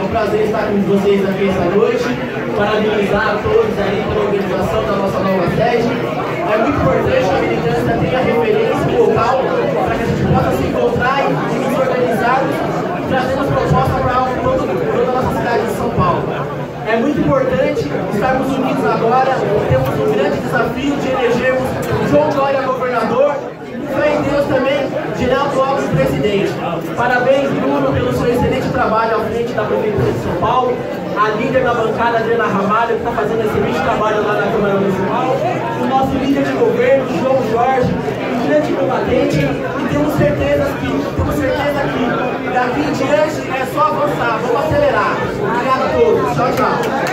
um prazer estar com vocês aqui esta noite, parabenizar a todos aí pela organização da nossa nova sede. É muito importante que a militância tenha referência local para que a gente possa se encontrar e nos organizarmos, trazendo propostas para toda a nossa cidade de São Paulo. É muito importante estarmos unidos agora, temos um grande desafio de elegermos João Dória governador e fé em Deus também, Geraldo Alckmin presidente. Parabéns, Bruno, pelo seu excelente trabalho à frente da Prefeitura de São Paulo, a líder da bancada, Adriana Ramalho, que está fazendo excelente trabalho lá na Câmara Municipal, o nosso líder de governo, João Jorge, um grande combatente, e temos certeza que daqui em diante é só avançar, vamos acelerar. Obrigado a todos, tchau, tchau.